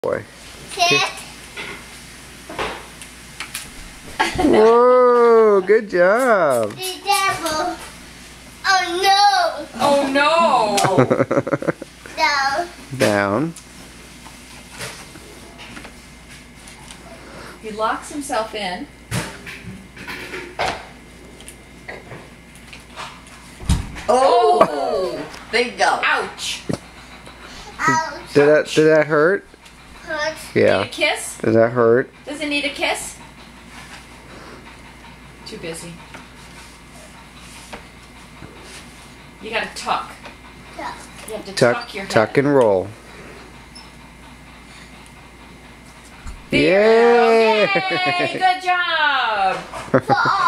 Boy. Sit. Whoa, good job. The devil. Oh no. Oh no. No. Down. He locks himself in. Oh! Big go. Ouch! Ouch. Did that hurt? Hurt. Need Yeah. a kiss? Does that hurt? Does it need a kiss? Too busy. You gotta tuck. Tuck. You have to Tuck, tuck your head. tuck and roll. There. Yay! Yay! Good job! For all